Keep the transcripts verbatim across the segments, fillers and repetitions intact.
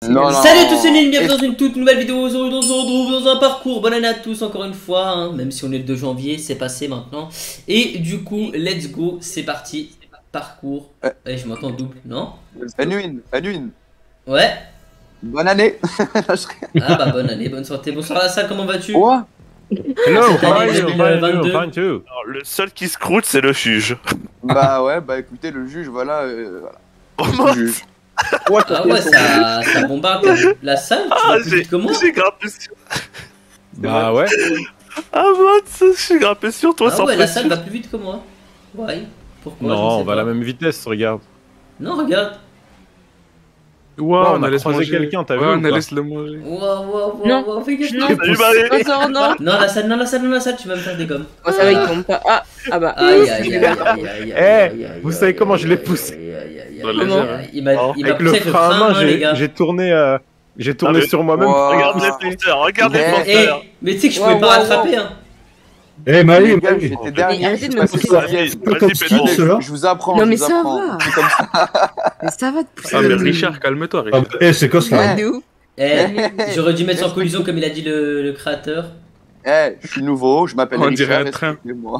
Non, non. Salut à tous, c'est Nil, bienvenue dans une toute nouvelle vidéo. Aujourd'hui, on se retrouve dans un parcours. Bonne année à tous, encore une fois. Hein. Même si on est le deux janvier, c'est passé maintenant. Et du coup, let's go, c'est parti. Parcours. Euh. Et je m'entends double, non? Anuine, Anuine. Ouais. Bonne année. Ah bah, bonne année, bonne santé. Bonsoir à la salle, comment vas-tu? Ouais. Hello, Cette année fine, deux mille fine, vingt-deux. fine too. Alors, le seul qui se croûte, c'est le juge. Bah ouais, bah écoutez, le juge, voilà. Euh, voilà. Oh, Le juge. Ah ouais, ça, ça bombarde la salle. Tu Ah, vas plus j'ai vite que moi. j'ai grimpé sur... Bah ouais. Ah, Mats, je suis grimpé sur toi Ah sans ouais, la pression. salle va plus vite que moi. Ouais. Pourquoi? Je ne Non, sais on va à pas. la même vitesse, regarde. Non, regarde. Ouais, Ouais, on, on a allait croisé quelqu'un, t'as vu Ouais, ou on pas allait se le manger. Wow, wow, wow, Non. wow, fais gaffe. Non. Salut, Marie. Attends, non. Non, la salle, non, la salle, non, la salle, tu vas me faire des gommes. Oh, ça va, il tombe pas. Ah, ah bah. Aïe, aïe, aïe, aïe, aïe, Eh, aïe, aïe, vous aïe, savez aïe, comment aïe, je l'ai aïe, poussé? aïe, aïe, aïe, Dans aïe, les aïe, airs. aïe. Il m'a Oh. il m'a Avec le poussé avec le frein à main, hein, les j'ai gars. j'ai tourné, euh, j'ai tourné Ah, mais- sur moi-même. Wow. pour Regarde les pousser. posters, regarde les Eh, posters. Eh, mais tu sais que je Wow, pouvais pas wow, rattraper, hein. Eh Marie, Les gars, Marie, j'étais dernier. Mais arrêtez je de suis me passé pousser. sixième. Vas-y, comme Pedro. qui, cela Je vous apprends. Non, je mais vous ça apprends. va. C'est comme ça. Mais ça va de pousser. Ah, mais le- Richard, calme-toi, Ah, Richard. eh, c'est quoi ça? Ouais, de ouf. Eh, j'aurais dû mettre sans collision comme il a dit le, le créateur. Eh, je suis nouveau, je m'appelle On dirait Richard. un train. Excusez-moi.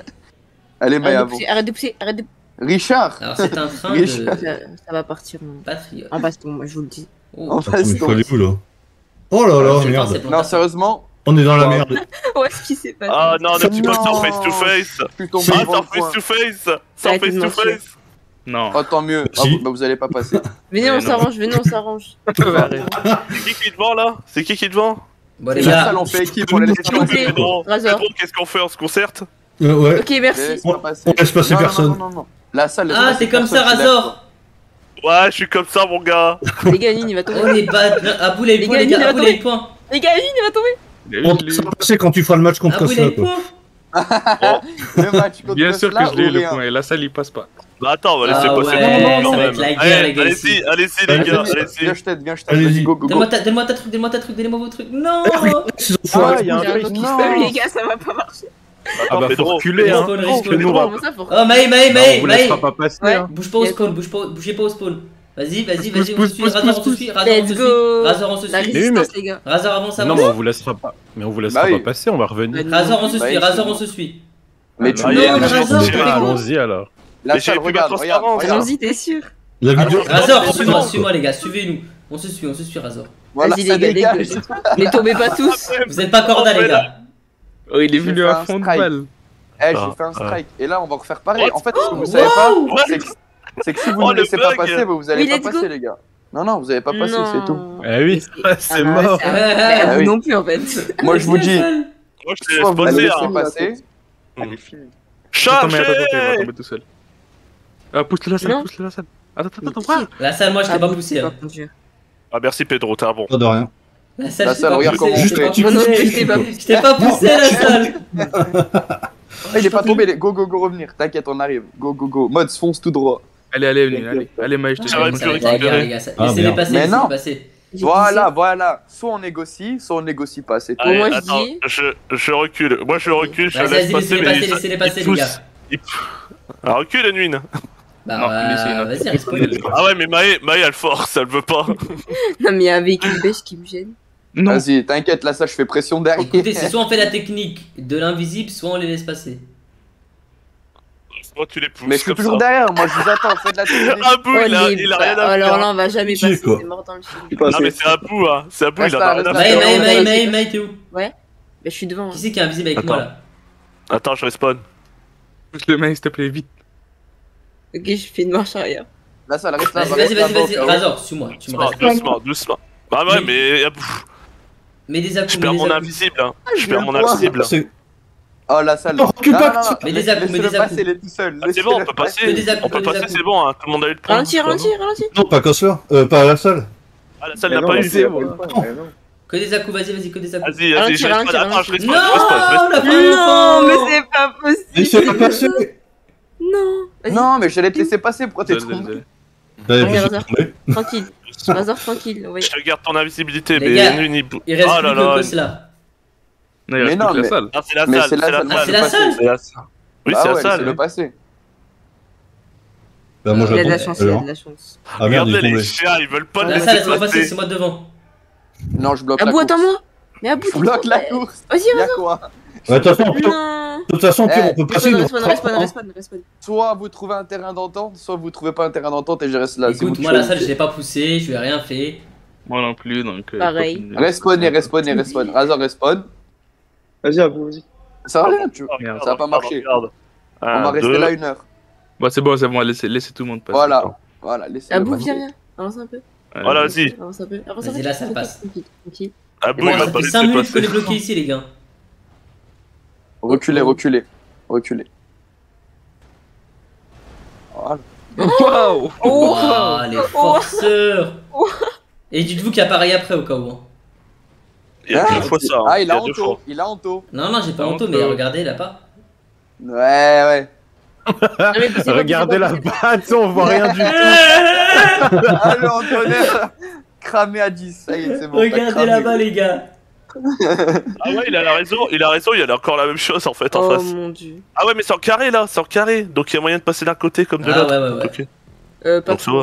Allez, Maya, Arrête de vous. pousser, arrête de pousser, arrête de. Richard. Alors c'est un train Riche. de Ça, ça va partir. mon- patriote. En baston, moi je vous le dis. Oh. En Attends, mais il baston. faut aller où là? Oh là là, Je pense merde. c'est pour Non, ta- sérieusement, On est dans la Wow. merde. Ouais, ce qui s'est passé. Ah non, ne dis pas Non. sans face to face. je suis tombé Si. Ah, devant sans le coin. face to face. Sans Arrêtez face de to mentir. face. Non. Oh, tant mieux. Ah, Si. vous- bah, vous allez pas passer. Venez, on Mais non. s'arrange, venez, on s'arrange. Arrête. C'est qui qui est devant là? C'est qui qui est devant? Bon les La gars, salle, on fait équipe, on les laisse S'il vous plaît. passer. Pedro, Razor. Pedro, qu'est-ce qu'on fait? On se concerte? Euh, ouais, Ok, Les merci. laisse pas passer. on laisse passer Non, non, personne. Non, non, non, non. La salle, laisse ah passer t'es comme ça personne, je suis Razor. Ouais, je suis comme ça, mon gars. Les gars, Nine, il va tomber. Oh les bâtards. Abou il a eu le Les point gars, les gars, il va Abou il a eu le tomber. point. Les gars, Nine, il va tomber. Il a eu On les- va se passer quand tu feras le match contre Abou il a eu Kosla, le quoi. point. Le match contre Bien sûr Tesla que je l'ai ou eu le rien point et la salle il passe pas. Bah attends, on va laisser Ah passer ouais, le moment ça quand va même. être la guerre, Allez, les gars, allez-y, ici. allez-y les Allez, gars, Viens, allez-y. je t'aide, viens, je t'aide. Allez-y. Vas-y, go, go, go. Donne-moi ta, donne-moi ta truc, donne-moi ta truc, donnez-moi vos trucs. Non. Ces Ah, enfoirés. il y a un J'ai un truc truc qui qui non. fait, les gars, ça va pas marcher. Ah bah faut Pedro, reculer, hein. Respawn, Parce que respawn. nous, on va- Comment ça, faut. Oh Maï, Maï, on Maï, vous Maï. laissera pas passer, Ouais. hein. Bouge pas au spawn, bouge pas, bougez pas au spawn. Vas-y, vas-y, Pousse, vas-y, on pousse, se suit, pousse, Razor on pousse, se suit, Razor on Let's se go. suit, Razor on se La suit. Mais oui, mais- résistance, les gars. Razor avance, Non, avance. mais on vous laissera pas. Mais on vous laissera Bah oui. pas passer, on va revenir. Razor on se Bah suit, oui, Razor c'est on bon. se suit. Mais Ah, tu bah, Non, il y a- mais il y a- Razor, il y a- t'es con. Allons-y alors. La Mais salle, j'ai plus regarde, ma regarde, transparence. regarde. Allons-y, t'es sûr? La vidéo. Razor, Regarde, suis-moi, regarde. suis-moi les gars, suivez-nous. On se suit, on se suit Razor. Voilà, Vas-y, ça les gars, dégage. dégage. Les tombez pas tous. Vous êtes pas corda les gars. Oh, il est J'ai venu fait à un fond de strike. balle. Eh, j'ai Ah, fait un ah. strike. Et là, on va refaire pareil. What? En fait, ce que vous Wow. savez pas, What? c'est que, c'est que si vous Oh, ne le laissez pas bug. passer, bah, vous allez Oui, pas let's go. passer, les gars. Non, non, vous allez pas passer, c'est tout. Eh oui, Mais c'est Ah, mort. c'est- mais Ah vous oui. non plus, en fait. Moi, je vous dis, Moi, je te soit laisse vous passer, laissez hein. passer. Elle est finie. Attends, Chargez. mais attends, attends, il va tomber tout seul. Ah, pousse-le la salle, Non. pousse-le la salle. Attends, attends, attends, Qui- frère. La salle, moi je t'ai Ah pas bon, poussé. c'est hein. pas conduire. Ah, merci Pedro, t'es un bon. Pas de rien. La salle, La je t'ai salle, pas regarde poussé, comment je on t'ai fait. pas Moi non plus, poussé. je t'ai pas. Je t'ai pas poussé la salle. Ah, il est pas tombé, les- go, go, go, revenir. T'inquiète, on arrive. Go, go, go. Mods, fonce tout droit. Allez, allez, venez, allez. Allez, Maï, je te Ça Ah, va suis. être ça va plus être la guerre, récupéré. les gars. ça- Ah, Laissez-les merde. passer, Mais laissez-les non. passer. J'ai Voilà, voilà. Soit on négocie, soit on négocie pas, c'est tout. Allez. Allez, moi, je attends, dis- je, je recule. Moi, je recule, je Vas-y, laisse vas-y, passer, laissez-les mais passer, il- laissez-les il passer les pousse. gars. Il- Ah, recule, Edwin. Bah Non, ouais, laissez une autre. vas-y, respawn. Ah ouais, mais Maë, Maë, elle force, elle veut pas. Non, mais il y a un véhicule beige qui me gêne. Non. Vas-y, t'inquiète, là, ça, je fais pression derrière. Écoutez, c'est soit on fait la technique de l'invisible, soit on les laisse passer. Moi, tu les pousses. Mais je suis comme toujours ça. derrière, moi, je vous attends, faites de la technique. Abou, il a, les- il a rien bah, à alors faire. là, on va jamais Qui, passer, quoi c'est mort dans le film. Non, mais c'est Abou, hein. C'est Abou, il Reste en là, a rien à reste Maï, là. faire. Maï, Maï, Maï, Maï, t'es où? Mais je suis devant. hein. Qui c'est qui est invisible avec Attends. moi là? Attends, je respawn. Pousse-le, Maï, s'il te plaît, vite. Ok, je fais une marche arrière. Là, ça, reste là. Vas-y, va vas-y, rester vas-y, là-bas, vas-y, au cas où. Razor, suis-moi, tu me Doucement, restes. doucement, doucement. Bah ouais, Mais- mais Abou, Mets des je à-coups, perds mets mon des à-coups. invisible. hein. Je je perds viens mon de voir. invisible. C'est- Oh, la salle. Non, recule pas, non, non, Mais des à-coups, mais laissez-le des à-coups. passer, il est tout seul. Ah, c'est bon, on laissez-le peut passer. Que des passer. à-coups, On peut que des passer, à-coups. c'est bon, hein. Tout le monde a eu le point. Ralentis, ralentis, ralentis. Non, pas Kosla. Euh, pas à la salle. Ah, la salle Mais n'a non, pas mais eu. c'est bon. Que des à-coups, vas-y, vas-y, que des à-coups. Vas-y, vas-y, Ralentis, je respawn. ralentis, Attends, je Non, respawn, je respawn, je respawn. la Non, mais fin c'est pas possible. Laissez-la passer. Non. Vas-y, Non, mais j'allais te laisser passer, pourquoi t'es Désolé, tombé? désolé. Ouais, Regarde, vous êtes regarde. tombé. tranquille. Razor, tranquille. on va y- Je te garde ton invisibilité, Les mais gars, Edwin, il. Il reste Oh plus là que là. Kosla. Non, il Mais reste non, plus que la mais- salle. Ah, c'est la Mais salle, c'est la c'est la salle. Ah, c'est la salle. salle. C'est la salle. Oui, Ah c'est la ouais, salle. laissez-le passer. Bah, moi, Il a de j'attends la tout chance, à il a l'heure. de la chance. Ah merde, il est Regardez les tombé. chiens, ils veulent pas Ah, La laisser salle, laisse-moi passer, passer. c'est moi devant. Non, je bloque la Abou, course. attends-moi. Mais Abou, Je tu bloque la mais- course. Vas-y, Y'a vas-y. quoi? Ouais, de toute façon, Pierre- Non. de toute façon, Pierre, Eh, on peut passer. Respawn, nous, respawn, on respawn, prend- respawn, respawn. Soit vous trouvez un terrain d'entente, soit vous trouvez pas un terrain d'entente et je reste là. C'est vous Écoute, qui moi la salle, choisissez. je l'ai pas poussé, je lui ai rien fait. Moi non plus, donc. euh, Pareil. copine, Respawnez, respawnez, respawn. Razor respawn. Vas-y, Abou, vas-y. Ça va rien, tu vois. Merde. Ça va pas marcher. Regarde. On Un, va rester deux. là une heure. Bah, c'est bon, c'est bon, laissez, laissez tout le monde passer. Voilà. Voilà, laissez-le Abou, passer. viens, viens. Avance un peu. Allez, Voilà, vas-y. Avance un peu. Avance un Vas-y, peu. là, ça passe. Tranquille, tranquille. Ah Et bon, il bon, m'a ça pas fait laissé cinq minutes qu'on passer. est bloqué ici, les gars. Reculez, reculez. Reculez. Voilà. Waouh! Oh. Ah, les forceurs. Et dites-vous qu'il y a pareil après au cas où. hein. Il y a Ah, deux fois ça. hein. Ah, il y a deux Anto. fois. Il a Anto. Non, non, j'ai pas Non, honte, on mais peut- regardez, là pas. Ouais, ouais. Non, mais poussez pas, Regardez poussez la pas, poussez batte, on voit rien du tout. Allez, Antonio. Cramé à dix. Ça y est, c'est bon. t'as Regardez cramé. là-bas, les gars. Ah ouais, il a la raison, il a raison, il y a encore la même chose en fait pas. en Oh face. mon dieu. Ah ouais, mais c'est en carré là, c'est en carré. Donc il y a moyen de passer d'un côté comme de Ah l'autre. ouais, ouais, ouais. Ok. Euh, pas Donc ça va.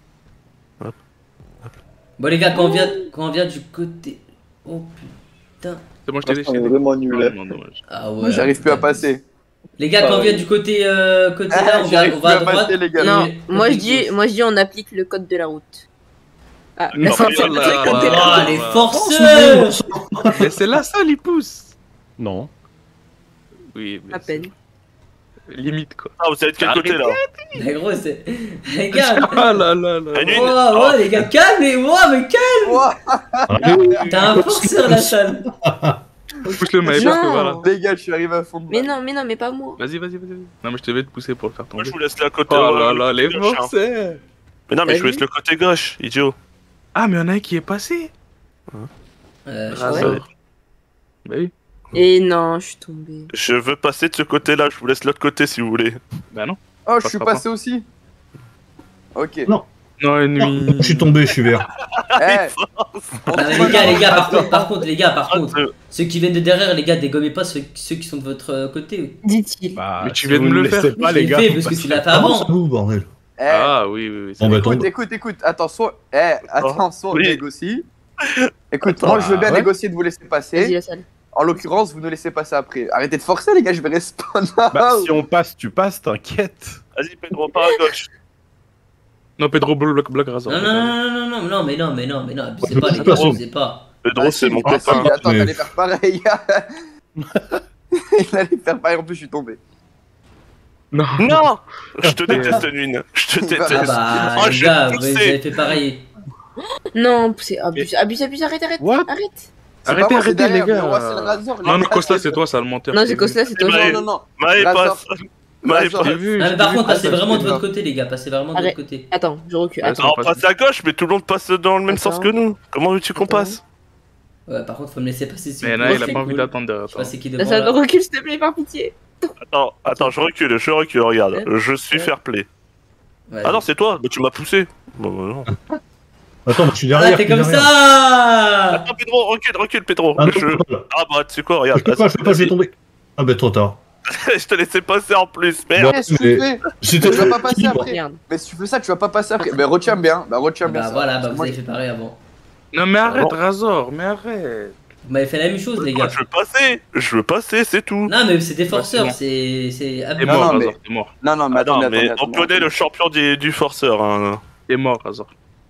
Bon, les gars, quand on vient, quand on vient du côté. Oh putain. C'est bon, je t'ai On est déchaîné. vraiment nul. Ah, là. non, dommage. Ah ouais. J'arrive plus à putain. passer. Les gars, quand on vient du côté, euh, côté là, on va, J'arrive on plus va à à droite. passer, les gars. Non, Et- moi je et dis, gauche. moi je dis on applique le code de la route. Ah, Non, la sortie mais de là, le code de la Ah, route. les Ouais. forceurs. Mais c'est la salle, il pousse! Non. Oui, mais À peine. c'est- limite quoi. Ah, vous êtes de quel côté là? Mais gros, c'est. Les gars. Ah là là là. La nuit. Oh, ouais, les gars, calme, les. Oh, mais calme. Ouah, T'as un forceur, la salle. Pousse le maïs Non. parce que voilà. Les gars, je suis arrivé à fond. de Mais balle. non, mais non, mais pas moi. Vas-y, vas-y, vas-y. Non, mais je te vais te pousser pour le faire Moi tomber. je vous laisse là à côté. Oh ouais, là le là, côté les gauche, hein. forcés! Mais non, mais T'as je vous laisse vu le côté gauche, idiot. Ah, mais y'en a un qui est passé! Euh, je Ah sais ouais. pas. Bah oui. Et non, je suis tombée. Je veux passer de ce côté-là, je vous laisse l'autre côté si vous voulez. Bah non. Oh, je suis Passera passé aussi. Ok. Non. Non, une Non, nuit. je suis tombé, je suis vert. Eh, on Ah, mais trouve les gars, un les gars, par terrain contre, par contre, les gars, par Ah, contre, euh, ceux qui viennent de derrière, les gars, dégommez pas ceux, ceux qui sont de votre euh, côté. Dit-il. Bah, Mais tu si viens de vous me ne le faire. laissez pas, Je les l'ai gars. fait faut parce que passer. tu l'as fait Comment ça avant. vous, bordel? Eh, Ah oui, oui, oui. c'est Bon, bah, vrai. écoute, tombe. écoute, écoute. Attends, soit. Eh, attends, soit on Oui. négocie. Écoute, Attends, moi je veux bien ouais. négocier de vous laisser Vas-y, passer. la salle. En l'occurrence, vous nous laissez passer après. Arrêtez de forcer, les gars, je vais respawn. Bah, si on passe, tu passes, t'inquiète. Vas-y, Pedro, par à gauche. Non, Pedro bloc, bloc Razor. Non, non, non, non, non, non, non, mais non, mais non, mais non, abusez Ouais, pas, je les sais gars, pas, abusez pas. Pedro, Ah, c'est si, mon ah, si, copain. attends, Mais- t'allais faire pareil. Il allait faire pareil, en plus je suis tombé. Non. Non! Je te déteste, Nuit. Je te Il va- déteste. Ah bah, Oh, les j'ai gars, vous poussé. avez fait pareil. Non, c'est abuse, abuse, abuse, arrête, arrête. What? Arrête. C'est Arrêtez, pas moi, c'est arrêtez, derrière, les mais gars. moi, c'est le Razor, les Non, non, gars, Costa, c'est toi, ça le menteur. Non, c'est Costa, c'est toi. Mais- Non, non, non. Maë Razor. passe. Maë Razor. passe. J'ai vu. Ah, mais j'ai par vu. contre, passez Attends, vraiment de je votre sais côté, les gars, passez vraiment de Arrête. votre côté. Attends, je recule. Ouais, Attends. Alors, on passe à gauche, mais tout le monde passe dans le même Attends. sens que nous. Comment veux-tu qu'on Attends. passe? Ouais, par contre, faut me laisser passer si Mais vous là, voulez, il a c'est pas envie cool. d'attendre derrière Je sais toi. pas c'est qui La devant salle, là. recule, s'il te plaît, par pitié. Attends, attends, je recule, je recule, regarde. Ouais. Je suis Ouais. fair play. Ouais. Ah non, c'est toi, bah, tu m'as poussé. Bon, bah, non. Attends, je suis Ah, derrière. t'es je suis comme derrière. ça. Attends, Pedro, recule, recule, Pedro. Ah non, je... je peux pas. Ah bah, tu sais quoi, Je regarde. peux pas, je peux pas, je vais tomber. Ah bah trop tard. je te laissais passer en plus, merde. Bon. Qu'est-ce que mais- tu fais? C'était Tu vas pas passer après. Merde. Mais si tu fais ça, tu vas pas passer après. Bah retiens bien, bah retiens bien. Bah ça. voilà, bah vous Moi, avez fait pareil avant. Non, mais arrête, bon. Razor, mais arrête. Vous m'avez fait la même chose, les Moi, gars. je veux passer, je veux passer, c'est tout. Non, mais c'est des Bah, forceurs, c'est c'est. C'est T'es abusé. Non, mort, non, mais- Razor, t'es mort. Non, non, mais Ah non, attendez, mais attendez, on attendez. connaît le champion du, du forceur. Hein. T'es mort, Razor.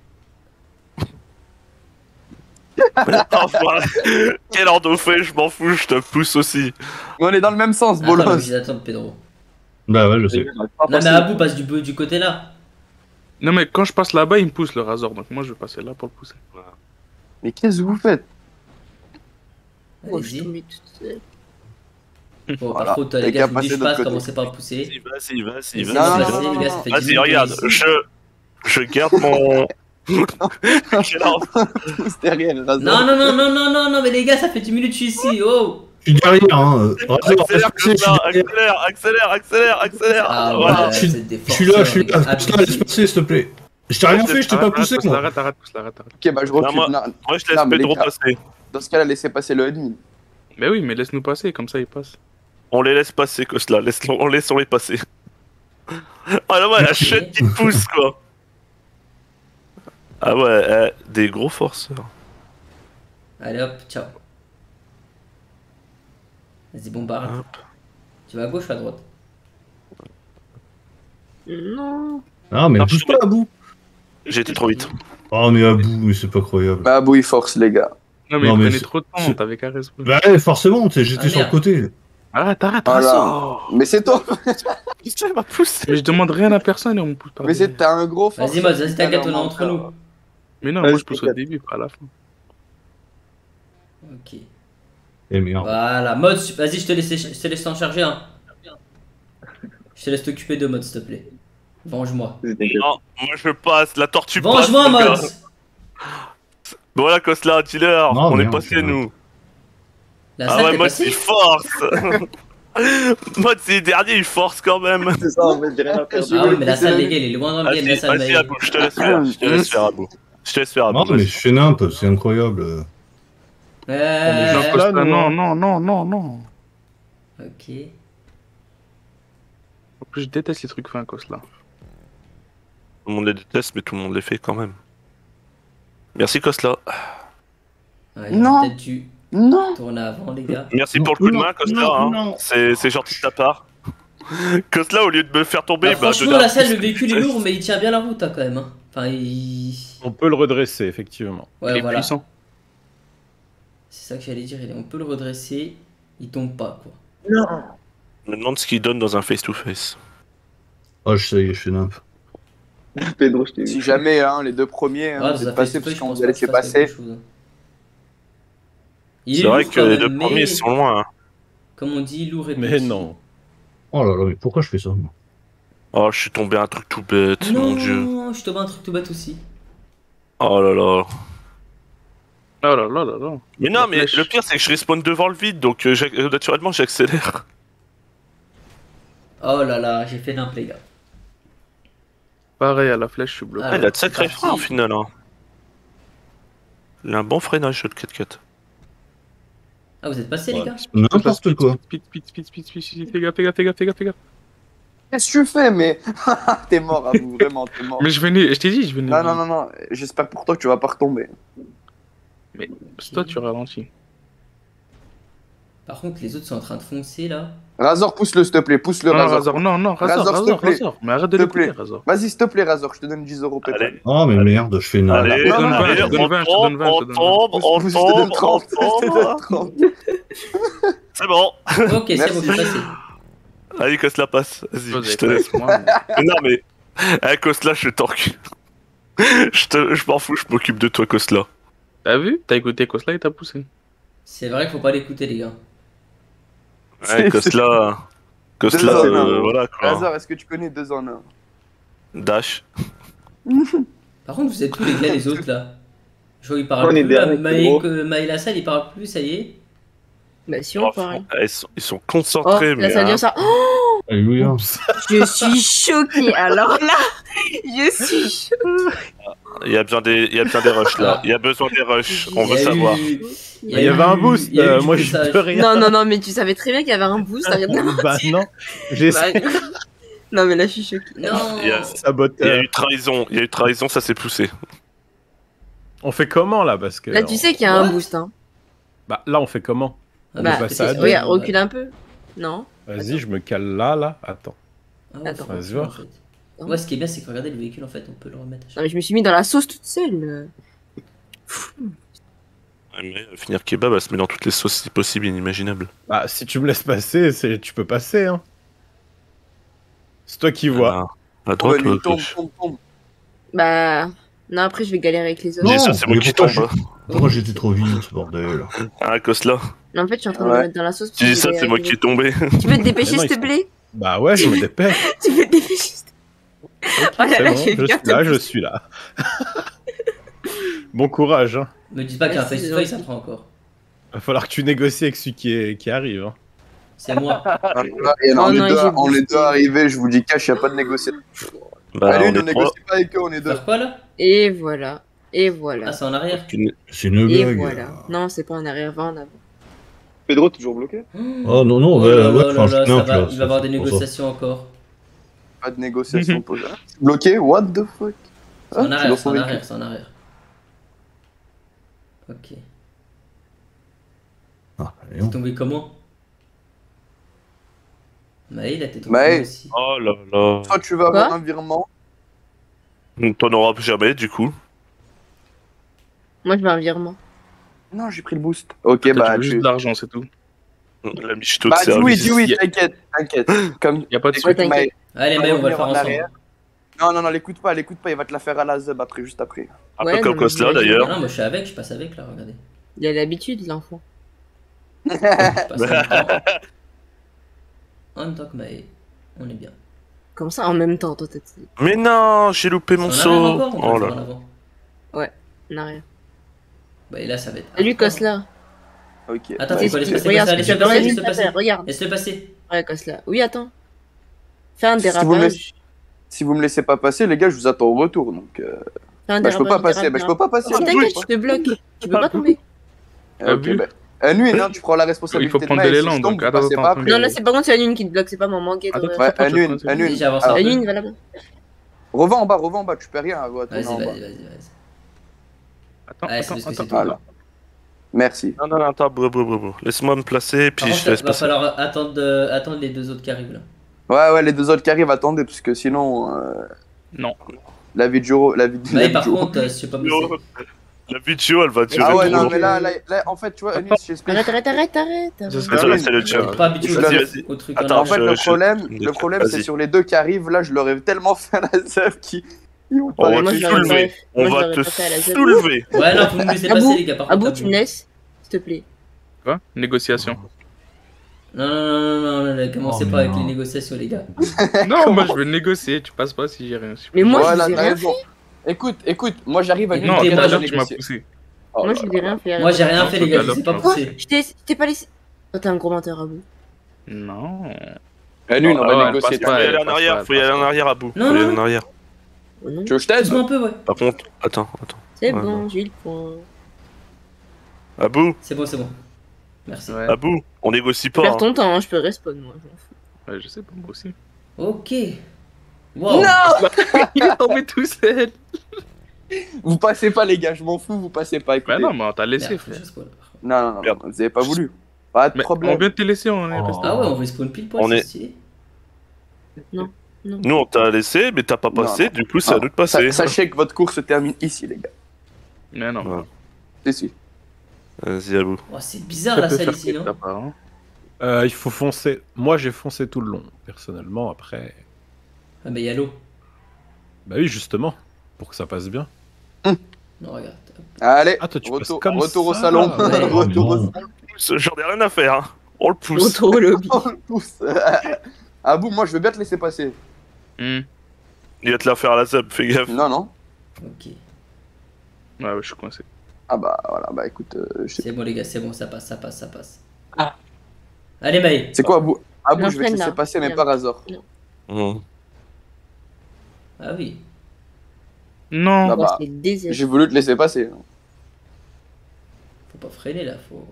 Enfin, quel ordre fait, je m'en fous, je te pousse aussi. On est dans le même sens, Attends, mais bolos. obligé d'attendre, Pedro. Bah ouais, je sais. Non, mais Abou passe du, du côté là. Non, mais quand je passe là-bas, il me pousse le Razor, donc moi je vais passer là pour le pousser. Mais qu'est-ce que vous faites? Oh, je suis Allez-y. tombée toute seule. Bon, Voilà. par contre, les Les gars, gars, je vous dis, passez je de l'autre passe, côté. commencez par pousser. Vas-y, vas-y, vas-y, Essayez vas-y. de Non, non, passer, non, les gars, non, ça fait Vas-y, dix minutes regarde, ici. je... Je garde mon... Quel ordre? Tous derrière, Razor. Non, non, non, non, non, non, non, mais les gars, ça fait dix minutes que je suis ici, oh! Je suis derrière, hein. Razor, Accélère reste comme passé, je suis ça, derrière. accélère, accélère, accélère, accélère. Ah Voilà. ouais, je suis- vous êtes des Je suis là, je suis forceurs, là. les Putain, gars, laisse passer, s'il te plaît. Je t'ai rien fait, je t'ai pas Arrête, poussé, arrête, moi. Arrête, arrête, pousse, arrête, arrête. Ok, bah je recule. moi- Non, Moi, je laisse Non, mais les Pedro gars- passer. dans ce cas-là, laissez passer le ennemi. Mais oui, mais laisse-nous passer, comme ça il passe. On les laisse passer, Kosla. Laisse on laissons les passer. Ah là, ouais, la chaîne qui te pousse, quoi. Ah ouais, eh, des gros forceurs. Allez hop, ciao. Vas-y, bombarde. Hop. Tu vas à gauche ou à droite? Non. Ah, mais Non, pousse je- pas à bout. J'ai été trop vite. Ah, mais à bout, mais c'est pas croyable. Bah, Abou, il force, les gars. Non, mais Non, il mais prenait c'est- trop de temps, c'est- t'avais qu'à raison. Bah, ouais, forcément, tu sais, j'étais Ah, sur le merde. côté. Arrête, arrête, Voilà. Razor. Mais c'est toi. Putain, il m'a poussé. Mais je demande rien à personne et on me pousse par Mais c'est derrière. t'as un gros force. Vas-y, Mods, vas-y, t'inquiète, on est entre nous. Mais non, Vas-y, moi je pousse au t'inquiète. début, pas à la fin. Ok. Eh merde. Voilà, Mods, vas-y, je te laisse, je te laisse t'en charger un. Je te laisse t'occuper de Mods, s'il te plaît. Venge-moi. Vas-y, t'inquiète. Non, moi je passe, la tortue passe. Venge-moi, mon gars. Mods. Voilà, Kosla, dealer, Non, on est merde, passé c'est nous. La Ah salle ouais, t'es moi passée. il force. Moi c'est le dernier, il force quand même. C'est ça, en fait, j'ai rien à faire. Ah ouais, mais la salle, les gars, il est loin dans le game, la Vas-y, salle. vas-y, mais- Abou, je te laisse faire. Je te laisse faire, Abou. Je te laisse faire, Abou. Non, mais vas-y. je suis nimp, c'est incroyable. Ouais, Mais ouais, j'en ouais. Là, Costa, nous, non, hein. non, non, non, non. Ok. En plus, je déteste les trucs fins, Kosla. Tout le monde les déteste, mais tout le monde les fait quand même. Merci, Kosla. Ouais, Non. j'aurais peut-être dû Non. tourner avant, les gars. Merci pour le coup de Non, main, Kosla. non, hein. non. C'est c'est gentil de ta part. Kosla, au lieu de me faire tomber, Bah, bah, franchement, de la salle, le véhicule est lourd, mais il tient bien la route, hein, quand même. hein. Enfin, il. On peut le redresser, effectivement. Il Ouais, est voilà. puissant. C'est ça que j'allais dire, il est- on peut le redresser, il tombe pas, quoi. Je me demande ce qu'il donne dans un face-to-face. Oh, je sais, je suis nimp. Pedro, je t'ai Si vu. jamais, hein, les deux premiers, hein, Ouais, vous ça êtes fait passés fait, parce je qu'on pense vous a pas laissé qu'il fasse passer. quelque chose. Il est C'est vrai lourd, que quand les même, deux mais- premiers ils sont loin. hein. Comme on dit, lourd et Mais petit. non. Oh là là, mais pourquoi je fais ça moi Oh, je suis tombé un truc tout bête, Non, mon dieu. je suis tombé un truc tout bête aussi. Oh là là. Oh là là là là. Mais non, La mais flèche. le pire c'est que je respawn devant le vide, donc euh, j'ac- euh, naturellement j'accélère. Oh là là, j'ai fait nimp, les gars. Pareil, à la flèche, je suis bloqué. Ah, Ah, il a de sacrés parti. freins au final. Hein. Il a un bon freinage, le quatre quatre. Ah, vous êtes passés, les Ouais. gars? N'importe quoi. Speed, speed, speed, speed, speed, speed, fais gaffe, fais gaffe, fais gaffe, fais gaffe, fais gaffe. Qu'est-ce que tu fais, mais t'es mort, Abou, vraiment, t'es mort. Mais je venais, je t'ai dit, je venais. Non, non, non, non, j'espère pour toi que tu vas pas retomber. C'est toi, tu ralentis. Par contre, les autres sont en train de foncer, là. Razor, pousse-le, s'il te plaît, pousse-le, Non, Razor. Razor, non, non, Razor, Razor, s'il te Razor, plaît. Razor. Mais arrête de S'il te l'écouter, plaît. Razor. Vas-y, s'il te plaît, Razor, je te donne dix euros PayPal. Allez, Oh, mais merde, je fais nimp. allez, non, non, allez, je te donne on vingt, je te donne tombe, vingt, je te on donne tombe, on Pousse, je te donne tombe, trente. on Je te donne tombe. trente. C'est bon. Ok, c'est Merci. bon, c'est passé. Allez, Kosla passe. Vas-y, Vas-y, je te laisse. moi. Mais non, mais. Eh, Kosla, je tank. Je te- je m'en fous, je m'occupe de toi, Kosla. T'as vu? T'as écouté Kosla et t'as poussé. C'est vrai qu'il faut pas l'écouter, les gars. Ouais, Kosla. Kosla, Deux en un. euh, voilà quoi. Razor, est-ce que tu connais deux en un? Dash. Par contre, vous êtes tous les gars, les autres, là. Je vois, ils parlent On est plus. derrière, Maë gros. que- Maë la salle, ils parlent plus, ça y est. Bah si, Oh, on parle. ils, sont, ils sont Oh, concentrés, mais. là, ça veut hein. dire ça. Oh, Alléluia. je suis choquée. Alors là, je suis choquée. Il y a bien des, il y a bien des rushs là. Il y a besoin des rushs. On Il y veut a savoir. eu- Il y avait un boost, il y a eu euh, du moi je message. peux rien. Non, non, non, mais tu savais très bien qu'il y avait un boost. Arrête de mentir. Bah non, j'ai Bah, non, mais là, je suis choquée. Non. Il y a- Il y a saboteur. eu trahison. Il y a eu trahison, ça s'est poussé. On fait comment là parce que Là, tu sais qu'il y a un What boost. Hein. Bah là on fait comment? Ah, Bah, va c'est- ça à c'est- deux. Regarde, recule un peu. Non. Vas-y, je me cale là, là. Attends. Ah ouais, Attends. faut Vas-y reculer, en voir. fait. Ouais, ce qui est bien, c'est que regardez le véhicule, en fait, on peut le remettre. à chaque Non, mais je me suis mis dans la sauce toute seule. Ouais, mais euh, finir kebab, elle se met dans toutes les sauces si possible, inimaginable. Bah si tu me laisses passer, c'est tu peux passer hein. C'est toi qui vois. Ah, à droite Ouais, ou à lui, tombe, gauche? tombe, tombe. Bah. Non, après, je vais galérer avec les autres. Dis Non, ça, c'est moi mais qui pourquoi tombe. Pourquoi j'étais trop vite, ce bordel? Ah, Kosla. Mais en fait, je suis en train de Ouais. me mettre dans la sauce. Tu dis parce ça, que c'est moi qui est tombé. Tu peux te dépêcher, Mais non, s'il te ils plaît? Bah ouais, je me dépêche. Tu peux te dépêcher, s'il te plaît. Oh là C'est là, bon, je vais je bien suis là, te je suis là. Bon courage hein. Me dis pas qu'un Merci, face-to-face, c'est ça prend encore. Va falloir que tu négocies avec celui qui, est, qui arrive hein. C'est moi. Ah, et alors, Oh on, est non, deux, j'ai on est boosté. deux arrivés, je vous dis cash, y a pas de négociation. Bah, Allez, on ne est trois. négocie pas avec eux, on est deux. Faire quoi, là? Et voilà. Et voilà. Ah, c'est en arrière. C'est une Et blague. voilà. Non, c'est pas en arrière, va en avant. Pedro, toujours bloqué? Oh non, non, Oh ouais, là ouais, là enfin, là là, je suis ça nimp, va- là, il va y avoir des c'est pour ça. négociations encore. pas de négociation pour ça. Bloqué, what the fuck? C'est en Ah, arrière, dans c'est son en véhicule. arrière, c'est en arrière. Ok. Ah, allez, T'es on. tombé comment? Maë, là, t'es tombé Maë. comment aussi? Oh là là. Soit tu vas avoir Quoi un virement. T'en auras jamais, du coup. Moi, je veux un virement. Non, j'ai pris le boost. Ok, Toi, bah tu veux juste tu. de l'argent, c'est tout. La michto de Bah dis oui, service. dis oui, Y a- t'inquiète, t'inquiète. Comme. Y a pas de Écoute, Ouais, t'inquiète. Maë, Allez, on Maë, va on va le revenir faire en ensemble. arrière. Non, non, non, l'écoute pas, l'écoute pas, il va te la faire à la zeb après, juste après. Un Ouais, peu comme non, mais Kosla j'imagine d'ailleurs. Non, moi je suis avec, je passe avec là, regardez. Il a l'habitude, l'enfant. Je passe en même temps. En même temps que Maë. On est bien. Comme ça, en même temps, toi, t'es Mais non, j'ai loupé mon C'est en arrière saut. encore, on peut Oh le là faire en là. avant. en arrière. Bah et là ça va être. Salut, hardcore. Kosla. Ok. Attends, Bah, c'est quoi, laisse passer, Regarde, laisse ce que passer, j'ai laisse pas passer, fait, laisse passer. regarde. Laisse-le passer. Ouais, Kosla. Oui, attends. Fais un Si vous, me dérapage. laissez... si vous me laissez pas passer, les gars, je vous attends au retour. Donc, euh... Fais un bah, je peux pas dérapage, passer. Bah, je peux pas passer. Oh, non, t'inquiète, je je te bloque. Tu peux pas tomber. peux pas. Ok, vu bah. Euh, Nuit, non, tu prends la responsabilité Il faut de prendre Maë, de si l'élan, je tombe, donc vous attends, passez attends, pas. attends. Non, là, c'est par contre, c'est Anune qui te bloque, c'est pas maman qui est Attends, ouais. Ouais, Attends, Anune, attends, Anune. J'ai avancé un Alors, peu. Anune, va là-bas. Revends en bas, revends en bas, tu perds rien. Ouais, tourne Vas-y, en bas. vas-y, vas-y, vas-y. Attends, Allez, c'est attends, parce que attends. c'est tout. Voilà. Merci. Non, non, non, attends, brou, brou, brou, brou. Laisse-moi me placer, Par puis je te laisse contre, va passer. falloir attendre, euh, attendre les deux autres qui arrivent là. Ouais, ouais, les deux autres qui arrivent, attendez, parce que sinon. euh, Non. La vie de Juro. La vie de. la Maë, vie par de Juro. contre, euh, je sais pas Yo, bosser. La vidéo, elle va durer Ah ouais, trop non, longtemps. mais là, là, là, en fait, tu vois, Anune, j'explique. Arrête, arrête, arrête, arrête. Ça, arrête. c'est Attends, Anune, laisse le T'es chat. pas habitué Vas-y, au- vas-y. au truc Attends, en En fait, je- le je- problème, je- le problème, c'est vas-y. sur les deux qui arrivent. Là, je leur ai tellement fait la zef qu'ils ils vont On pas va Moi, te je l'aurais soulever. pas- On moi, je va l'aurais te pas fait à la zeb. soulever. Ouais, non, faut nous laisser passer, Abou, les gars. Par Abou, contre, tu me laisses, s'il te plaît. Quoi Négociation. Non, non, non, non, non, non, commencez Oh, pas mais avec non. les négociations, les gars. Non, moi je veux négocier, tu passes pas si j'ai rien. Mais moi, Voilà, je vous ai t'as rien raison. Écoute, écoute, moi j'arrive à Non, Non, Écoutez, tout moi, à je l'heure tu m'as négocier. poussé. Oh Moi, là je vous là. ai rien fait. Moi, j'ai rien Non, fait, les tout gars, à je l'heure, sais pas tu m'as Quoi pousser. Je t'ai je t'ai pas laissé. Toi, t'es un gros menteur, Abou. Non. Anune, on Ah va ouais, négocier. elle tu passe Faut vois. y pas, aller en passe arrière, pas, faut y aller passe en pas. arrière à bout. Non, Faut y aller non. en arrière. Oh non. Tu veux que je t'aide? Pousse-moi un peu, ouais. Par contre, attends, attends. C'est Ouais, bon, j'ai eu le point. Abou, C'est bon, c'est bon. Merci. Ouais, Abou, on négocie pas. Perds hein. ton temps, hein, je peux respawn, moi. je m'en fous. ouais, je sais pas, moi aussi. Ok. Wow. Il est tombé tout seul. Vous passez pas, les gars, je m'en fous, vous passez pas. Écoutez. Bah non, mais on t'a laissé, Merde, faut que frère. je spawn. Non, non, non, Merde. vous avez pas voulu. Pas de Mais problème. on vient de te laisser, on est Oh. resté. Ah ouais, on respawn pile poil, On c'est est- stylé. Nous, on t'a laissé, mais t'as pas Non, passé, non. du coup, c'est à Non. nous de passer. Sa- Sachez que votre course se termine ici, les gars. Mais non. Ouais. Si, si. Vas-y, Abou. Oh, c'est bizarre Ça la peut salle faire ici, pire, non ta part, hein. Euh, il faut foncer. Moi, j'ai foncé tout le long, personnellement. Après, Ah, mais y'a l'eau. bah oui, justement, pour que ça passe bien. Non, regarde. Allez, Ah, toi, tu retour, passes comme retour au ça. salon. Ouais. Retour au Non. salon. J'en ai rien à faire, hein. On le pousse. Retour au lobby. On le pousse. Ah bon, moi je veux bien te laisser passer. Hmm. Il va te la faire à la zeb, fais gaffe. Non, non. Ok. Ouais, ouais, je suis coincé. Ah bah voilà, bah écoute, euh, je sais- C'est bon, les gars, c'est bon, ça passe, ça passe, ça passe. Allez, Maë. c'est quoi, Abou Abou, Non, je vais te freine, laisser là. passer, mais Viens. par hasard. Mmh. Ah oui. Non. Ah Oh, bah, c'est le désert. j'ai voulu te laisser passer. Faut pas freiner là, faut.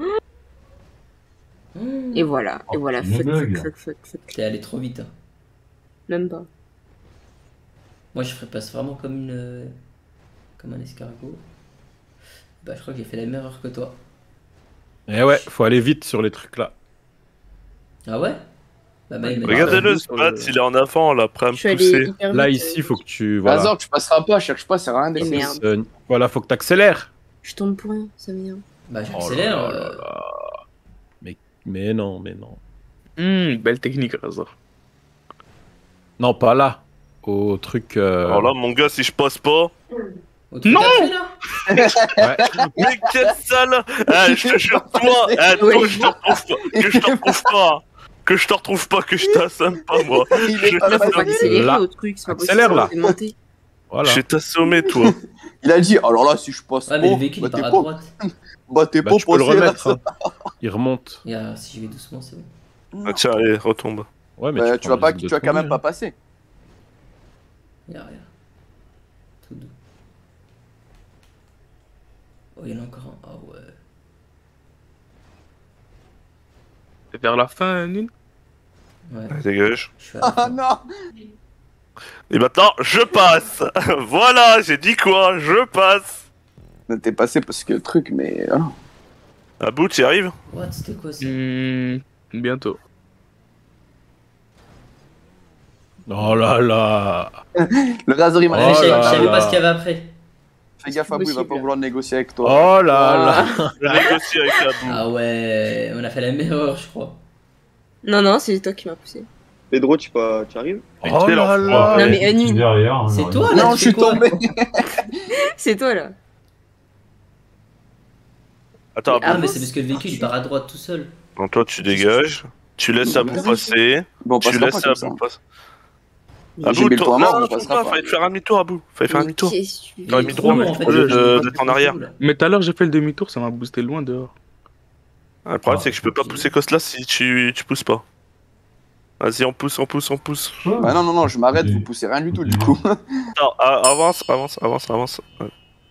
Et voilà, et Oh, voilà. une Fuck, fuck, blague. fuck, fuck, fuck. T'es allé trop vite. Hein. Même pas. Moi, je ferais passe vraiment comme une. euh, Comme un escargot. Bah, je crois que j'ai fait la même erreur que toi. Et ouais, faut aller vite sur les trucs là. Ah ouais? Bah, Maë, il m'a dit- Regardez-le, ce sur bat, le- il est en avant, là, prêt à me Je suis allé pousser. hyper vite. Là, euh, ici, faut que tu. Par Voilà. hasard, tu passeras pas, cherche pas, c'est rien Et d'essayer. merde. Euh, Voilà, faut que t'accélères. Je tombe pour rien, ça m'énerve. Bah, Oh là j'accélère. là euh, là là. Mais, mais non, mais non. Hmm, belle technique, Razor. Non, pas là. Au truc. euh, Alors là, mon gars, si je passe pas. au truc Non d'après, là. Ouais. Mais quelle sale Ah, je te jure, toi Ah, toi, Ouais. je te retrouve pas Que je te retrouve pas Que je te retrouve pas, que je t'assomme pas, moi Il est Je- pas Là, faut passé. pas accélérer Là. au truc, c'est pas possible. Accélère, là. c'est monté. Voilà. Je vais t'assommer, toi Il a dit, alors là, si je passe Ouais, mais pas, le véhicule bah il t'es part à pas, droite. bah t'es Bah, pas tu peux le passé, là, remettre. ça. hein. Il remonte. Et euh, si je vais doucement, c'est bon. Ah, tiens, allez, retombe. Ouais, mais Bah, tu, tu prends vas pas, le risque tu de vas quand même tomber, pas hein. passer. Y'a rien. Tout doux. Oh, il y en a encore un. Ah ouais. C'est vers la fin, Nune. Ouais, Allez, dégage. je suis à la Ah fin. non. Et maintenant, je passe. Voilà, j'ai dit quoi? Je passe. T'es passé parce que le truc, mais. ah. À bout, tu y arrives? What, c'était quoi ça? Hmm, bientôt. Oh là là. Le Razor, il m'a Oh Ouais, je fait savais- là je savais là. pas ce qu'il y avait après. Fais gaffe, Abou, il va pas Possible. vouloir négocier avec toi. Oh là là. Négocier avec la boue. Ah ouais, on a fait la même erreur, je crois. Non, non, c'est toi qui m'as poussé. Pedro, tu, pas... tu arrives? Oh quel là enfoiré. là. Non, mais Annie, derrière. hein, C'est non, toi, non. là, Non, tu je suis fais quoi? tombé. c'est toi là. Attends, Ah, Abou. mais c'est parce que le véhicule il part à droite tout seul. Non, toi, tu dégages. Tu laisses Abou passer. Bon, on Tu passera laisses pas comme ça. Abou passer. J'ai Abou, mis le toi, point mort, non, on non, passera non, pas. fallait faire un demi-tour, Abou. Fallait faire un Mais demi-tour. qu'est-ce que tu Il T'aurais est mis trop droit, lourd, mais en fait, au lieu je- je de- vois de pas t'en trop arrière. où, là. Mais tout à l'heure, j'ai fait le demi-tour, ça m'a boosté loin dehors. Le problème, Ah, c'est que je peux pas pousser Koslas si tu, tu pousses pas. Vas-y, on pousse, on pousse, on pousse. Bah non, non, non, je m'arrête, vous poussez rien du tout, du coup. Attends, a- avance, avance, avance, avance. Ouais.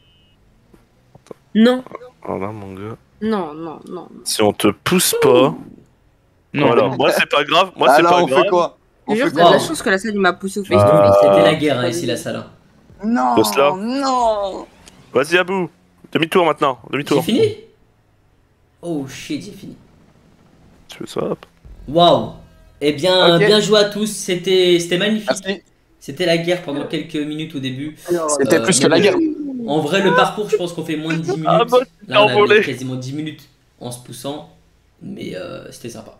Non, Voilà, mon gars. non, non, non. Si on te pousse pas. Non, Voilà, non. moi, c'est pas grave. Moi, c'est Alors, pas on grave. fait quoi? Je On jure fait que t'as de la quoi? chance que la salle il m'a poussé au face Ah. to face. C'était la guerre hein, ici, la salle. hein. Non, Pose là. non. Vas-y, Abou. Demi-tour maintenant. J'ai Demi-tour. fini? Oh shit, j'ai fini. Tu veux ça? Hop. Waouh! Eh bien, Ok. bien joué à tous, c'était c'était magnifique. Merci. C'était la guerre pendant quelques minutes au début. C'était Euh, plus que mais la bon, guerre. En vrai, le parcours, je pense qu'on fait moins de dix minutes. Ah, bah, Là, on a envolé. mis quasiment dix minutes en se poussant, mais euh, c'était sympa.